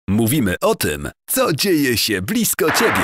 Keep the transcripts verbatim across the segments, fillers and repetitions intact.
Mówimy o tym, co dzieje się blisko Ciebie.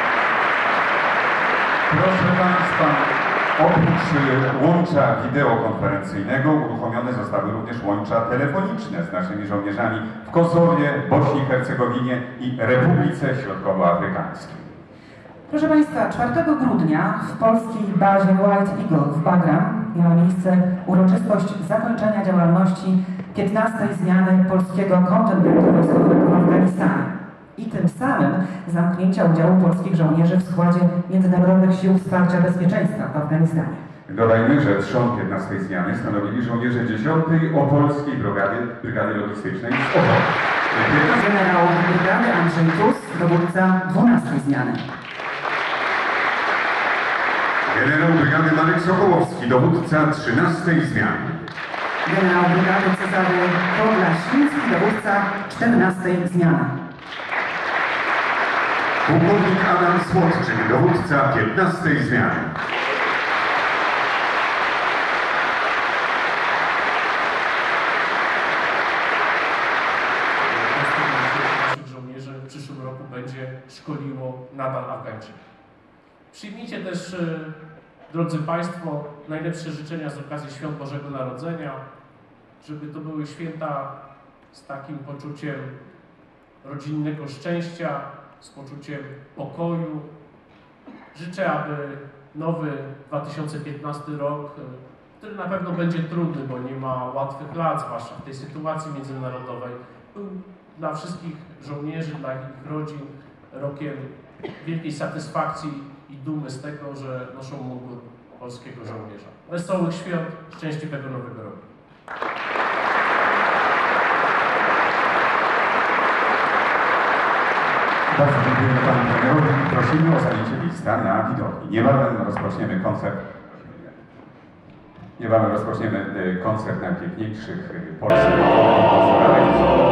Proszę Państwa, oprócz łącza wideokonferencyjnego uruchomione zostały również łącza telefoniczne z naszymi żołnierzami w Kosowie, Bośni i Hercegowinie i Republice Środkowoafrykańskiej. Proszę Państwa, czwartego grudnia w polskiej bazie White Eagle w Bagram miała miejsce uroczystość zakończenia działalności piętnastej zmiany polskiego kontyngentu wojskowego w Afganistanie i tym samym zamknięcia udziału polskich żołnierzy w składzie Międzynarodowych Sił Wsparcia Bezpieczeństwa w Afganistanie. Dodajmy, że trzon piętnastej zmiany stanowili żołnierze dziesiątej Opolskiej Brygady, Brygady Logistycznej z Opolu. Generał brygady Andrzej Tusk, dowódca dwunastej zmiany. Generał brygady Marek Sokołowski, dowódca trzynastej zmiany. Generał brygady Cezary Podlasiński, dowódca czternastej zmiany. Pułkownik Adam Słodczyk, dowódca piętnastej zmiany. Naszych żołnierzy w przyszłym roku będzie szkoliło nadal Afgańczyków. Przyjmijcie też, drodzy Państwo, najlepsze życzenia z okazji Świąt Bożego Narodzenia, żeby to były święta z takim poczuciem rodzinnego szczęścia, z poczuciem pokoju. Życzę, aby nowy dwa tysiące piętnasty rok, który na pewno będzie trudny, bo nie ma łatwych lat, zwłaszcza w tej sytuacji międzynarodowej, był dla wszystkich żołnierzy, dla ich rodzin rokiem wielkiej satysfakcji i dumy z tego, że noszą mundur polskiego żołnierza. Wesołych świąt, szczęśliwego nowego roku. Bardzo dziękujemy Panu Premierowi i prosimy o zajęcie miejsca na widowni. Niebawem rozpoczniemy koncert. Niebawem rozpoczniemy koncert najpiękniejszych polskich kompozytorów.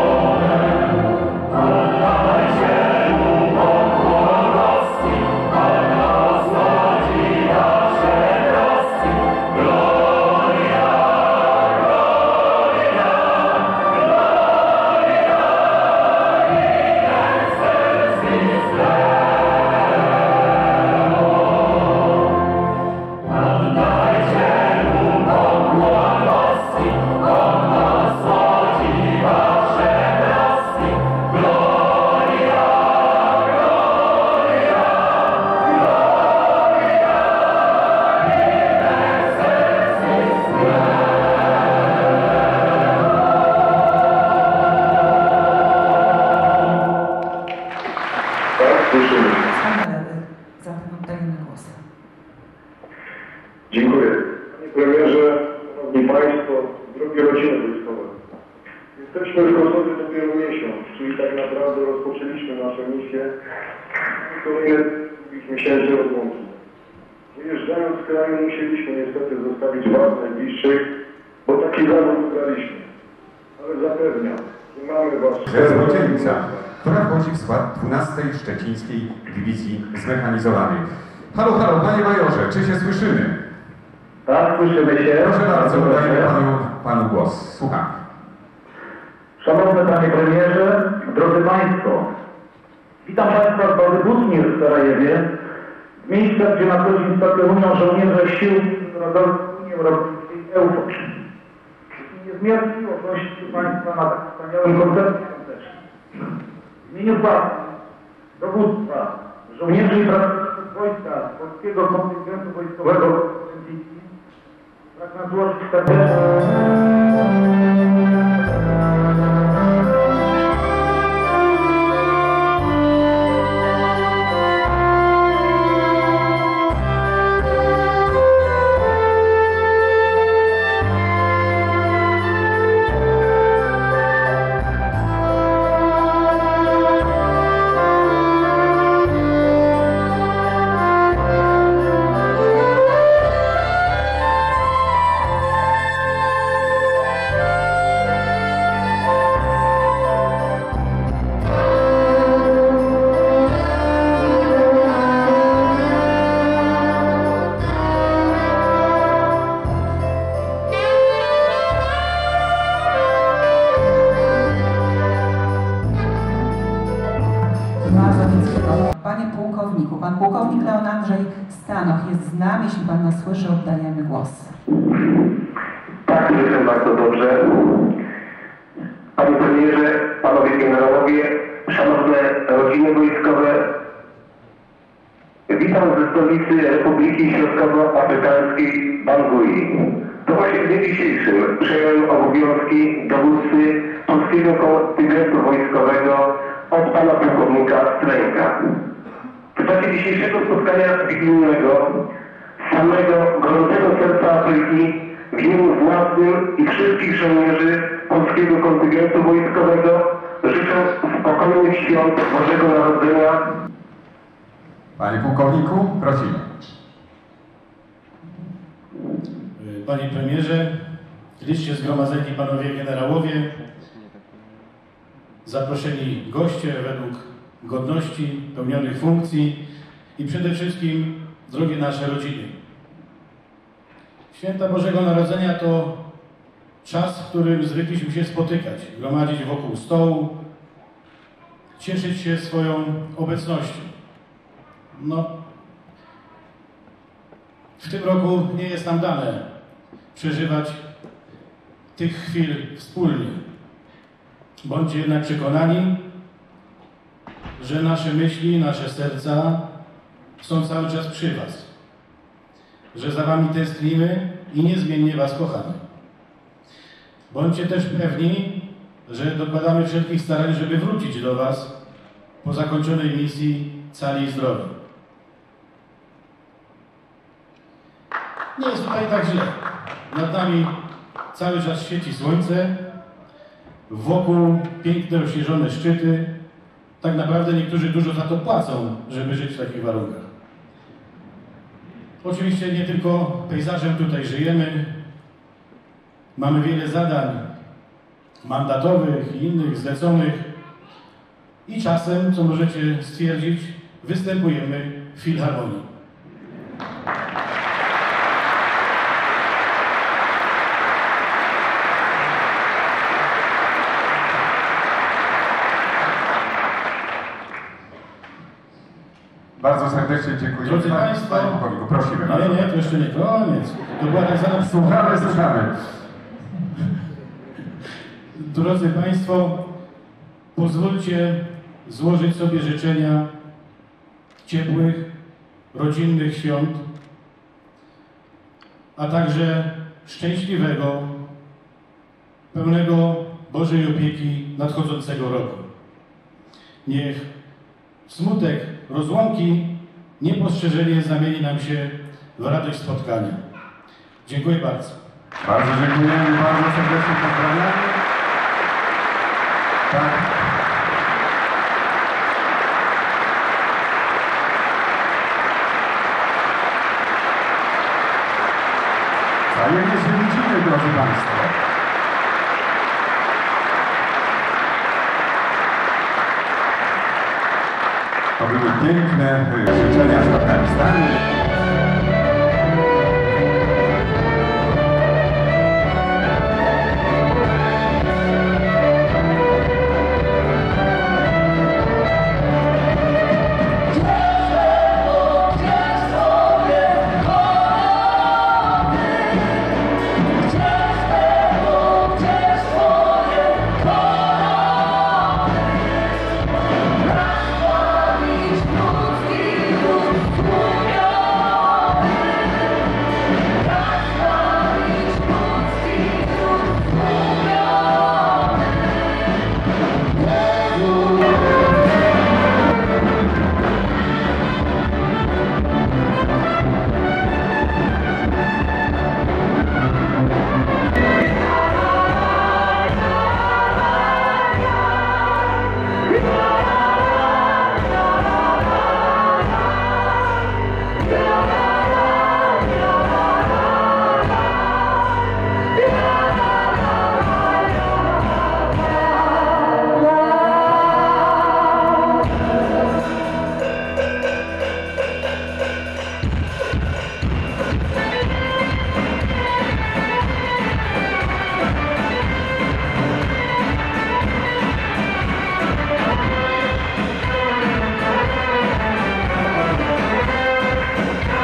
Dziękuję. Panie Premierze, Szanowni Państwo, drogie rodziny wojskowe. Jesteśmy w Kosowie dopiero miesiąc, czyli tak naprawdę rozpoczęliśmy naszą misję kolejne miesięcy rozłąki. Wyjeżdżając z kraju musieliśmy niestety zostawić Was najbliższych, bo taki zawód wybraliśmy. Ale zapewniam, że mamy Was... Złodziejca, która wchodzi w skład dwunastej Szczecińskiej Dywizji Zmechanizowanej. Halo, halo, Panie Majorze, czy się słyszymy? Tak, słyszymy się. Proszę bardzo, oddajemy panu, panu głos. Słucham. Szanowny Panie Premierze, drodzy Państwo, witam Państwa z bazy Butmir w Sarajewie, w miejsca, gdzie na co dzień stacjonują żołnierze sił międzynarodowych Unii Europejskiej EUFOR. Jest niezmiernie miło prosić Państwa na tak wspaniałym koncercie świątecznym. W imieniu Władzy, dowództwa, żołnierzy i pracowników wojska polskiego kontyngentu wojskowego pragnę złożyć serdecznie. Bardzo Nieckiego. Panie pułkowniku, pan pułkownik Leon Andrzej Stanoch jest z nami. Jeśli pan nas słyszy, oddajemy głos. Tak, słyszę bardzo dobrze. Panie premierze, panowie generałowie, szanowne rodziny wojskowe, witam ze stolicy Republiki Środkowoafrykańskiej Bangui. To właśnie w dniu dzisiejszym przejąłem obowiązki dowódcy polskiego kontyngentu wojskowego od pana pułkownika Stręka. W czasie dzisiejszego spotkania wigilijnego z samego gorącego serca Afryki w imieniu własnym i wszystkich żołnierzy polskiego kontyngentu wojskowego życzę spokojnych świąt Bożego Narodzenia. Panie pułkowniku, prosimy. Panie premierze, licznie zgromadzeni panowie generałowie, zaproszeni goście według godności, pełnionych funkcji i przede wszystkim drogie nasze rodziny. Święta Bożego Narodzenia to czas, w którym zwykliśmy się spotykać, gromadzić wokół stołu, cieszyć się swoją obecnością. No, w tym roku nie jest nam dane przeżywać tych chwil wspólnie. Bądźcie jednak przekonani, że nasze myśli, nasze serca są cały czas przy was, że za wami tęsknimy i niezmiennie was kochamy. Bądźcie też pewni, że dokładamy wszelkich starań, żeby wrócić do was po zakończonej misji cali i zdrowi. Nie jest tutaj tak źle. Nad nami cały czas świeci słońce, wokół piękne, ośnieżone szczyty. Tak naprawdę niektórzy dużo za to płacą, żeby żyć w takich warunkach. Oczywiście nie tylko pejzażem tutaj żyjemy. Mamy wiele zadań mandatowych i innych zleconych i czasem, co możecie stwierdzić, występujemy w filharmonii. Bardzo serdecznie dziękuję. Drodzy Państwo, Panie pułkowniku, prosimy. nie, nie, to jeszcze nie koniec. To była tak zwana... Słuchamy, słuchamy. Drodzy Państwo, pozwólcie złożyć sobie życzenia ciepłych, rodzinnych świąt, a także szczęśliwego, pełnego Bożej opieki nadchodzącego roku. Niech smutek rozłąki niepostrzeżenie zamieni nam się w radość spotkania. Dziękuję bardzo. Bardzo dziękujemy, bardzo serdecznie pozdrawiamy. Tak. Wzajemnie się widzimy, drodzy Państwo. To były piękne życzenia z Afganistanu.